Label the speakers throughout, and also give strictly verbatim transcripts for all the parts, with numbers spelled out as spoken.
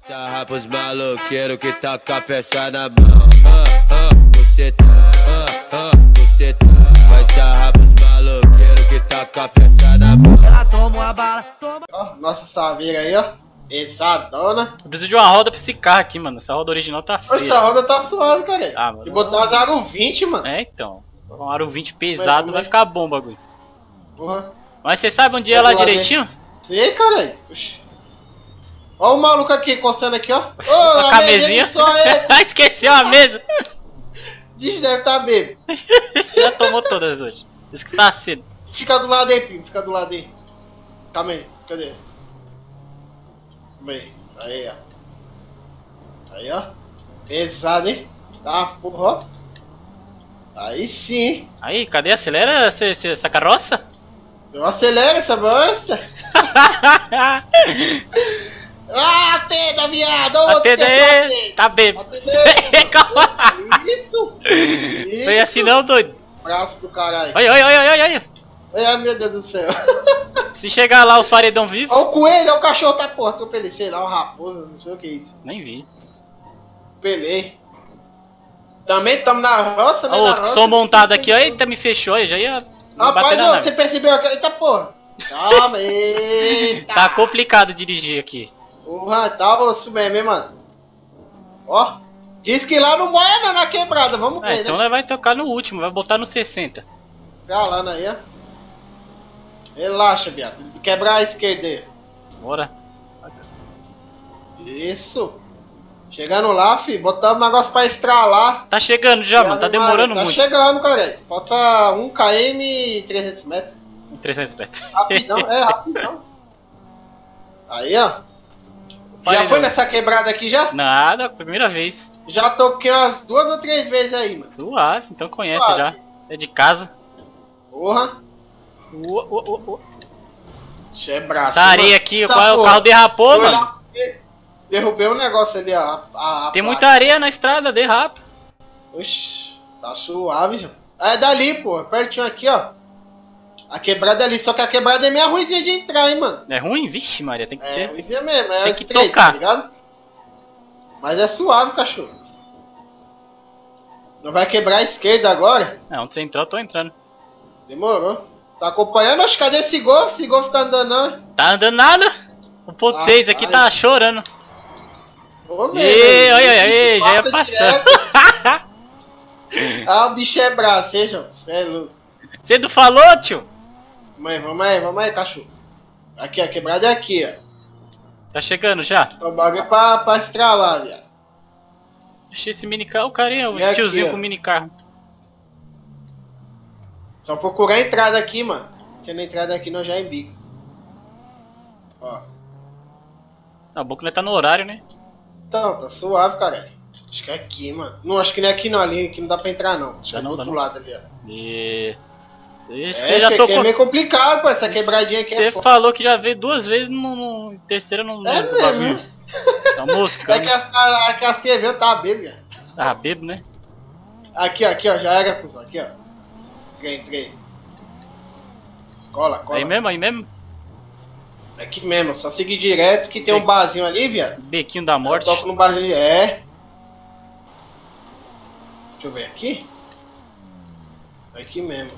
Speaker 1: Sarra pros maloqueiros que tá com a peça na mão. Ah, ah, você tá, ah, ah, você tá. Vai sarrar pros maloqueiros que tá com a peça na mão.
Speaker 2: Ela toma uma bala, toma.
Speaker 3: Ó, nossa saveira aí, ó. Pesadona.
Speaker 4: Eu preciso de uma roda pra esse carro aqui, mano. Essa roda original tá feia.
Speaker 3: Essa roda tá suave, cara.
Speaker 4: Ah, mano.
Speaker 3: Se botar umas aro vinte, mano.
Speaker 4: É, então. Um aro vinte pesado
Speaker 3: Mas,
Speaker 4: vai
Speaker 3: mas...
Speaker 4: ficar bom o bagulho.
Speaker 3: Porra.
Speaker 4: Mas você sabe onde é lá direitinho?
Speaker 3: Sei, cara. Ó o maluco aqui, coçando aqui, ó. Ô,
Speaker 4: a camezinha. Esqueceu a mesa.
Speaker 3: Diz deve tá bêbado.
Speaker 4: Já tomou todas hoje. Isso que tá cedo.
Speaker 3: Fica do lado aí, primo. Fica do lado aí. Calma aí. Cadê? Calma aí. Aí, ó. Aí, ó. Pesado, hein? Tá, porra, ó. Aí sim.
Speaker 4: Aí, cadê? Acelera essa, essa carroça?
Speaker 3: Eu acelero essa bosta. Ah, atenda, viado!
Speaker 4: Atenda aí! Tá bêbado! Calma!
Speaker 3: Isso!
Speaker 4: Foi assim não, doido!
Speaker 3: Braço do caralho!
Speaker 4: Olha, olha, olha, olha, olha!
Speaker 3: Ai, meu Deus do céu!
Speaker 4: Se chegar lá os paredão vivos...
Speaker 3: Olha o coelho, olha o cachorro, tá porra! Atropelei, sei lá, um raposo, não sei o que é isso.
Speaker 4: Nem vi.
Speaker 3: Atropelei. Também estamos na roça, né?
Speaker 4: Olha o outro que sou montado aqui, ó. Eita, me fechou, aí já ia...
Speaker 3: Rapaz, ô, você percebeu aqui? Eita porra! Calma, eita!
Speaker 4: Tá complicado dirigir aqui.
Speaker 3: Porra, tá osso mesmo, hein, mano? Ó, diz que lá não moia não, na quebrada, vamos ver,
Speaker 4: É,
Speaker 3: né?
Speaker 4: então nós vai tocar no último, vai botar no sessenta.
Speaker 3: Calando aí, ó. Relaxa, viado. Quebrar a esquerda aí.
Speaker 4: Bora.
Speaker 3: Isso. Chegando lá, fi, botar o negócio pra estralar.
Speaker 4: Tá chegando já, mano, tá demorando
Speaker 3: tá
Speaker 4: muito.
Speaker 3: Tá chegando, cara. Falta um quilômetro e trezentos metros.
Speaker 4: trezentos metros.
Speaker 3: Rapidão, é, rapidão. Aí, ó. Já
Speaker 4: Paredão.
Speaker 3: foi nessa quebrada aqui já?
Speaker 4: Nada, primeira vez.
Speaker 3: Já toquei umas duas ou três vezes aí, mano.
Speaker 4: Suave, então conhece
Speaker 3: Suave.
Speaker 4: já. É de casa.
Speaker 3: Porra.
Speaker 4: Uou, uou, uou, uou.
Speaker 3: Isso é braço.
Speaker 4: Essa areia
Speaker 3: mano.
Speaker 4: aqui,
Speaker 3: Tá,
Speaker 4: o carro- o
Speaker 3: porra.
Speaker 4: carro derrapou,
Speaker 3: Foi lá
Speaker 4: mano.
Speaker 3: pra você. Derrubei um negócio ali, ó. A, a, a
Speaker 4: Tem
Speaker 3: placa.
Speaker 4: muita areia na estrada, derrapa.
Speaker 3: Oxi, tá suave, João. É dali, pô. Pertinho aqui, ó. A quebrada é ali, só que a quebrada é meio ruimzinha de entrar, hein, mano.
Speaker 4: É ruim? Vixe, Maria, tem que
Speaker 3: É
Speaker 4: ter.
Speaker 3: ruimzinha mesmo, é
Speaker 4: Tem que
Speaker 3: estreito,
Speaker 4: tocar.
Speaker 3: tá ligado? Mas é suave, cachorro. Não vai quebrar a esquerda agora?
Speaker 4: Não, onde você entrou, eu tô entrando.
Speaker 3: Demorou. Tá acompanhando? Oxe, cadê esse golfe? Esse golfe tá andando, não?
Speaker 4: Tá andando nada? um ponto seis
Speaker 3: Ah,
Speaker 4: aqui
Speaker 3: ai.
Speaker 4: tá chorando.
Speaker 3: Vou ver.
Speaker 4: Ê,
Speaker 3: né?
Speaker 4: olha, olha,
Speaker 3: Esse
Speaker 4: ê, já ia
Speaker 3: passa
Speaker 4: passando.
Speaker 3: direto. Ah, o bicho é braço, hein, João? Cê é louco.
Speaker 4: Você não falou, tio?
Speaker 3: Vamos aí, vamos aí, vamos aí, cachorro. Aqui, a quebrada é aqui, ó.
Speaker 4: Tá chegando já?
Speaker 3: O bagulho é pra, pra estralar, viado.
Speaker 4: Deixa esse mini carro, o carinha, o
Speaker 3: E aqui,
Speaker 4: tiozinho
Speaker 3: ó.
Speaker 4: com o mini carro.
Speaker 3: Só procurar a entrada aqui, mano. Sendo a entrada aqui, nós já embica. Ó.
Speaker 4: Tá bom que nós tá no horário, né?
Speaker 3: Então, tá suave, caralho. Acho que é aqui, mano. Não, acho que não é aqui não, ali, aqui não dá pra entrar, não. Acho que
Speaker 4: Dá
Speaker 3: é do
Speaker 4: não, dá
Speaker 3: outro
Speaker 4: não.
Speaker 3: lado ali, ó.
Speaker 4: E... Isso que
Speaker 3: É,
Speaker 4: eu já
Speaker 3: fi,
Speaker 4: tô
Speaker 3: aqui é
Speaker 4: com...
Speaker 3: meio complicado, pô. Essa quebradinha aqui é
Speaker 4: Você
Speaker 3: foda.
Speaker 4: falou que já veio duas vezes no, no terceiro não
Speaker 3: É
Speaker 4: lembro do bagulho.
Speaker 3: mesmo.
Speaker 4: Tá mosca.
Speaker 3: É que a, a, a Castinha veio, tá bêbado, viado.
Speaker 4: Ah, bebo, né?
Speaker 3: Aqui, ó, aqui, ó. Já era, cuzão. Aqui, ó. Entrei, entrei. Cola, cola.
Speaker 4: Aí mesmo, aí mesmo.
Speaker 3: Aqui mesmo, só seguir direto que tem um barzinho ali, viado.
Speaker 4: Bequinho da morte.
Speaker 3: Eu toco no barzinho. É. Deixa eu ver aqui. Aqui mesmo.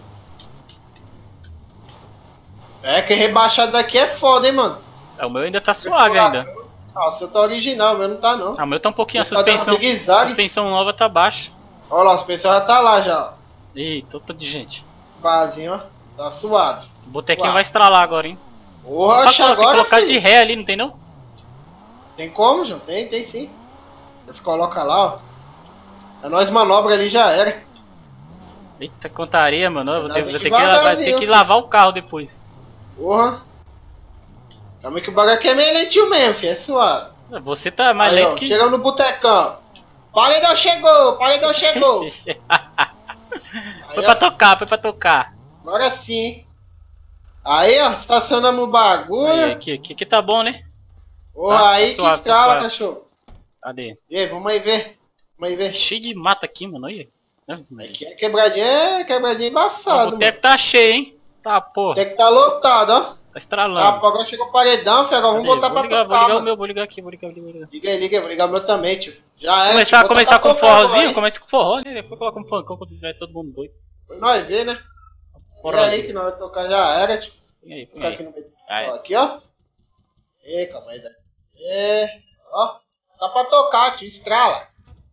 Speaker 3: É que rebaixado daqui é foda, hein, mano.
Speaker 4: É, o meu ainda tá suave ainda.
Speaker 3: Ah, o seu tá original, o meu não tá não.
Speaker 4: Ah, o meu tá um pouquinho, a
Speaker 3: Ele tá dando
Speaker 4: suspensão,
Speaker 3: zigue-zague.
Speaker 4: a suspensão nova tá baixa.
Speaker 3: Olha lá, o suspensão já tá lá já, ó.
Speaker 4: Ih, tô, tô de gente.
Speaker 3: Barzinho, ó. Tá suave.
Speaker 4: O botequinho
Speaker 3: Uau.
Speaker 4: vai estralar agora, hein?
Speaker 3: Porra,
Speaker 4: Tem que
Speaker 3: agora,
Speaker 4: colocar
Speaker 3: filho.
Speaker 4: de ré ali, não tem não?
Speaker 3: Tem como, João? Tem, tem sim. Eles colocam lá, ó. É nós manobra ali, já era.
Speaker 4: Eita, quanta areia, mano. Eu vou ter,
Speaker 3: Dá
Speaker 4: vou ter que,
Speaker 3: devagarzinho,
Speaker 4: vai ter que
Speaker 3: filho.
Speaker 4: lavar o carro depois.
Speaker 3: Porra. Calma aí que o bagulho aqui é meio lentinho mesmo, filho. É suave.
Speaker 4: Você tá mais
Speaker 3: Aí, ó,
Speaker 4: lento que...
Speaker 3: chegamos no botecão. Paredão chegou, paredão chegou.
Speaker 4: Foi
Speaker 3: Aí,
Speaker 4: pra
Speaker 3: ó,
Speaker 4: tocar, foi pra tocar.
Speaker 3: agora sim. Aí, ó, estacionamos o bagulho.
Speaker 4: Aí, aqui, aqui, aqui tá bom, né?
Speaker 3: Porra,
Speaker 4: Tá, tá
Speaker 3: aí
Speaker 4: suave,
Speaker 3: que estrala,
Speaker 4: tá suave.
Speaker 3: cachorro.
Speaker 4: Cadê?
Speaker 3: E aí, vamos aí ver. Vamos aí ver.
Speaker 4: Cheio de mata aqui, mano. Olha.
Speaker 3: Aqui é quebradinha, é quebradinha
Speaker 4: O
Speaker 3: embaçada, mano.
Speaker 4: boteco tá cheio, hein? Tá, porra.
Speaker 3: Tem que tá lotado, ó.
Speaker 4: Tá estralando.
Speaker 3: Ah, pô, agora chegou o paredão, filho. Agora vamos
Speaker 4: Cadê?
Speaker 3: botar
Speaker 4: Vou
Speaker 3: pra
Speaker 4: ligar,
Speaker 3: tocar,
Speaker 4: vou ligar
Speaker 3: mano.
Speaker 4: o meu, vou ligar aqui, vou ligar, vou ligar.
Speaker 3: Liga aí, liga aí, vou ligar o meu também, tio. Já é.
Speaker 4: Começar,
Speaker 3: tio,
Speaker 4: começar com
Speaker 3: botar pra tocar
Speaker 4: forrozinho,
Speaker 3: agora, hein?
Speaker 4: começa com forró, né? Depois coloca um funk, quando tiver todo mundo doido.
Speaker 3: Pra nós ver, né? E aí que nós vamos tocar, já era, tio.
Speaker 4: E aí, põe
Speaker 3: Ficar
Speaker 4: aí.
Speaker 3: aqui no meio.
Speaker 4: Aí.
Speaker 3: Ó, aqui, ó. Ê, calma aí, Dani. É, ó. Tá pra tocar, tio. Estrala.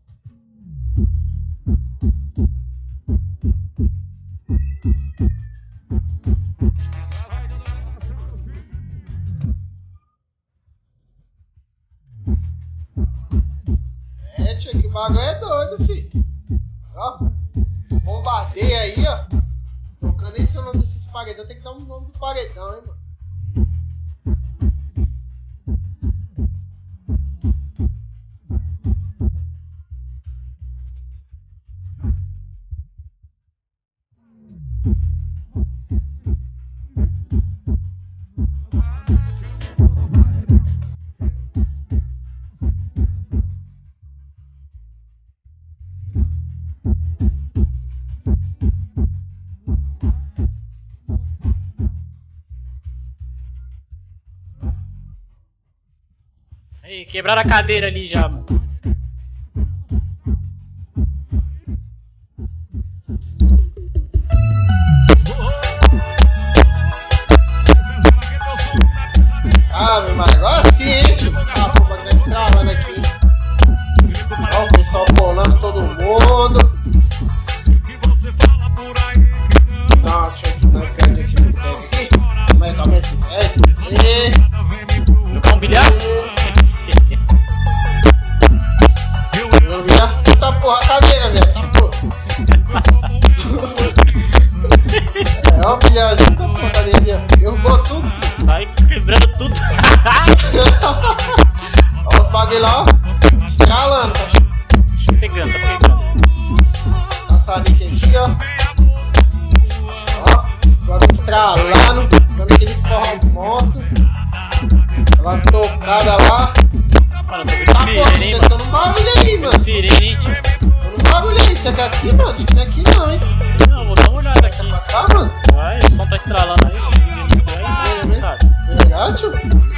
Speaker 3: É, tio, que o bagulho é doido, filho. Ó. Bombardeia aí, ó. Tocando esse nome desses paredão. Tem que dar um nome do paredão, hein, mano.
Speaker 4: Aí, quebraram a cadeira ali já, mano.
Speaker 3: Ah, meu irmão, agora sim, hein, tio. Ah, pô, vai estar travando aqui. Ó, o pessoal bolando todo mundo. Não, deixa eu dar aqui aqui no tempo aqui. Como é que começa esse? É esse?
Speaker 4: Jogar um bilhar?
Speaker 3: Eu vi a puta porra a cadeira, velho. Tá porra. É, ó o bilharzinho da porra a cadeira ali, ó. Derrubou tudo.
Speaker 4: Sai quebrando tudo.
Speaker 3: Ó os bagulho lá, ó. Estralando, tá?
Speaker 4: Tá pegando, tá pegando.
Speaker 3: Passarinho aqui, ó. Ó, bagulho estralando. Dando aquele forró monstro. Ela tocada lá.
Speaker 4: Mano, tô vendo
Speaker 3: Tá porra,
Speaker 4: sirene, hein,
Speaker 3: tô
Speaker 4: mano.
Speaker 3: no bagulho aí, mano.
Speaker 4: Sirene, hein, tio.
Speaker 3: Tô no bagulho aí. Isso aqui é aqui, mano. Isso aqui é aqui não, hein.
Speaker 4: Não, vou dar uma olhada aqui.
Speaker 3: Pra cá, mano.
Speaker 4: Vai, o som tá estralando aí, isso aí,
Speaker 3: Né?
Speaker 4: sabe?
Speaker 3: Legal, tio.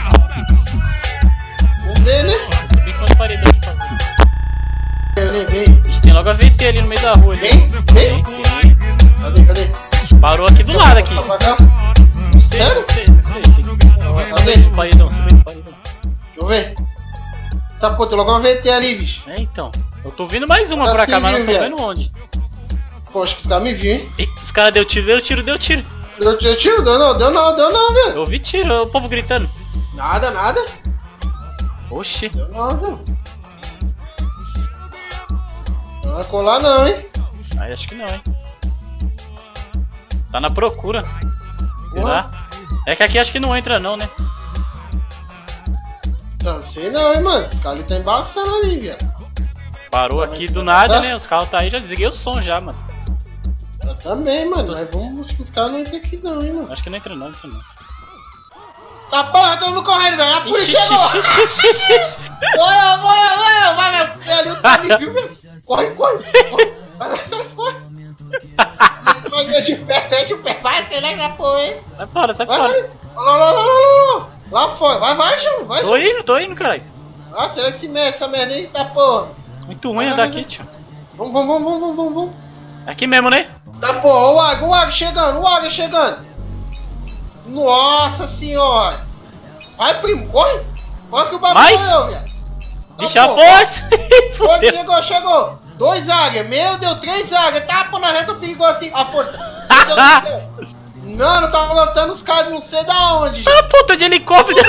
Speaker 3: Vamos ver, né?
Speaker 4: Subi em cima do paredão aqui pra ver.
Speaker 3: Vem, vem.
Speaker 4: Ixi, tem logo a V T ali no meio da rua. Ali.
Speaker 3: Vem, vem.
Speaker 4: Tem.
Speaker 3: Cadê, cadê?
Speaker 4: Parou aqui do lado aqui.
Speaker 3: Tá pra cá?
Speaker 4: Não sei,
Speaker 3: Sério?
Speaker 4: não sei, não sei. Tem que... Subi no paredão, subi no paredão.
Speaker 3: Deixa eu ver. Tá, pô, tem logo uma V T ali, bicho.
Speaker 4: É, então. Eu tô vindo mais uma
Speaker 3: Tá
Speaker 4: pra cá,
Speaker 3: sim,
Speaker 4: mas não tô
Speaker 3: viu,
Speaker 4: vendo onde.
Speaker 3: Pô, acho que os caras me viram, hein?
Speaker 4: Eita, os caras deu tiro, deu tiro, deu tiro.
Speaker 3: Deu tiro, tiro? Deu não, deu não, deu não, velho.
Speaker 4: Eu ouvi tiro, o povo gritando.
Speaker 3: Nada, nada.
Speaker 4: Oxi.
Speaker 3: Deu não, velho. Não vai colar não, hein?
Speaker 4: Aí acho que não, hein. Tá na procura. Será? É que aqui acho que não entra não, né?
Speaker 3: Não sei não, hein, mano. Os caras ali tá embaçando ali, velho.
Speaker 4: Parou
Speaker 3: Tá
Speaker 4: aqui
Speaker 3: vendo?
Speaker 4: do nada,
Speaker 3: Tá?
Speaker 4: né? Os carros tá aí, já desliguei o som já, mano.
Speaker 3: Eu também, mano.
Speaker 4: Tô-
Speaker 3: Mas vamos, acho que os caras não entram aqui não, hein, mano.
Speaker 4: Acho que não entra não, entra não.
Speaker 3: Tá porra, todo mundo correndo, velho. A polícia
Speaker 4: Ixi,
Speaker 3: chegou.
Speaker 4: ixi, ixi, ixi, ixi.
Speaker 3: Bora, bora, bora. Vai, velho. Ali o cara me viu, velho. Corre, corre. corre. Vai, sai fora. Vai, mete o pé, mete o pé. Vai, acelera, porra, hein.
Speaker 4: Sai fora, sai
Speaker 3: Vai,
Speaker 4: fora.
Speaker 3: vai. Lá, lá, lá, lá, lá. Lá fora. Vai, vai, Ju. Vai,
Speaker 4: Tô
Speaker 3: Ju.
Speaker 4: indo, tô indo, caralho.
Speaker 3: Ah, será que esse merda, essa merda aí tá, porra.
Speaker 4: Muito ruim
Speaker 3: Vai,
Speaker 4: andar
Speaker 3: vai,
Speaker 4: aqui,
Speaker 3: vai.
Speaker 4: tio.
Speaker 3: Vamos, vamos, vamos, vamos, vamos, vamos.
Speaker 4: Aqui mesmo, né?
Speaker 3: Tá, porra. O Águia, o Águia chegando, o Águia chegando. Nossa senhora. Vai, primo, corre. Corre que o bagulho
Speaker 4: Mais?
Speaker 3: morreu, velho. Tá,
Speaker 4: Deixa a
Speaker 3: porra.
Speaker 4: força.
Speaker 3: Olha,
Speaker 4: Fudeu.
Speaker 3: chegou, chegou. Dois águias, meu Deus, três águias. Tá, pô, na reta perigo assim. A força. Meu Deus do céu. Mano, tá lotando os caras não sei da onde, gente.
Speaker 4: Ah, puta de helicóptero.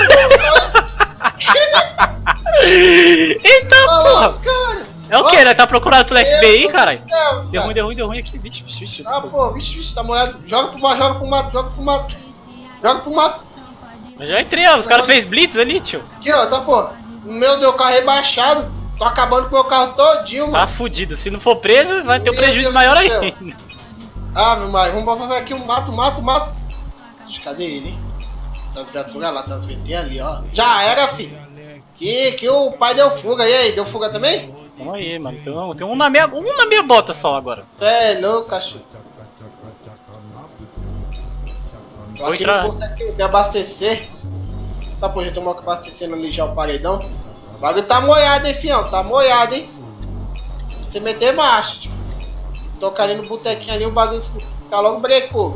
Speaker 4: Eita,
Speaker 3: Olha os
Speaker 4: porra.
Speaker 3: caras.
Speaker 4: É o que? Ele tá procurado pelo F B I, caralho?
Speaker 3: Não,
Speaker 4: Deu ruim, deu ruim, deu ruim aqui, bicho, bicho, bicho.
Speaker 3: Ah, pô, vixe, vixe, tá molhado. Joga pro mato, joga pro mato, joga pro mato. Joga pro mato.
Speaker 4: Eu já entrei, ó, os caras fez blitz ali, tio.
Speaker 3: Aqui, ó, tá, pô. Meu Deus, o carro rebaixado. Tô acabando com o meu carro todinho,
Speaker 4: Tá
Speaker 3: mano.
Speaker 4: fudido, se não for preso, vai ter um
Speaker 3: Meu
Speaker 4: prejuízo
Speaker 3: Deus
Speaker 4: maior
Speaker 3: do céu.
Speaker 4: ainda.
Speaker 3: Ah, meu mãe, vamos fazer aqui um mato, mato, mato. Ixi, cadê ele, hein? Tá as viaturas lá, tá as V T ali, ó. Já era, filho. Que, que o pai deu fuga. E aí, deu fuga também?
Speaker 4: Vamos aí, mano. Tem um, tem um na minha, um na minha bota só agora.
Speaker 3: Cê é louco, cachorro. Tô aqui no posto aqui, tem abastecer. Tá, pô, já tomou abastecendo ali já o paredão. O bagulho tá molhado, hein, fião? Tá molhado, hein? Você meter marcha, tipo. Tocar ali no botequinho ali, o bagulho fica logo brecou.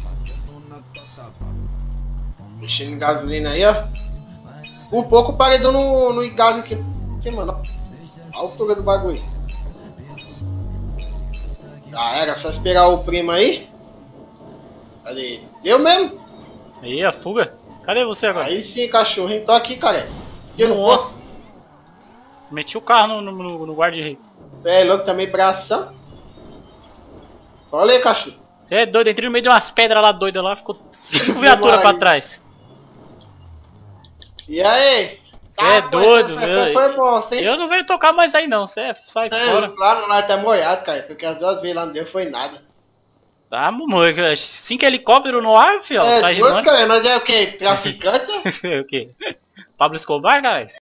Speaker 3: Mexendo em gasolina aí, ó. Por pouco o paredão no, no gás aqui. Aqui, mano. A altura do bagulho. Já era, só esperar o primo aí. Cadê ele? Deu mesmo?
Speaker 4: Aí, a fuga. Cadê você agora?
Speaker 3: Aí sim, cachorrinho. Tô aqui, cara. Aqui no posto.
Speaker 4: Meti o carro no, no, no guarda-rei.
Speaker 3: Você é louco também, bração. Olha aí, cachorro.
Speaker 4: Você é doido, entrei no meio de umas pedras lá doidas lá, ficou cinco viaturas pra trás.
Speaker 3: E aí?
Speaker 4: Você é doido,
Speaker 3: meu. Foi bom, sim.
Speaker 4: Eu não venho tocar mais aí não, você sai
Speaker 3: é,
Speaker 4: fora.
Speaker 3: Claro, nós tá molhado, cara, porque as duas vezes lá não deu foi nada.
Speaker 4: Tá, mamãe, cinco helicópteros no ar, fião.
Speaker 3: É
Speaker 4: tá
Speaker 3: doido, cara, nós é o quê? Traficante?
Speaker 4: O quê? Pablo Escobar, cara?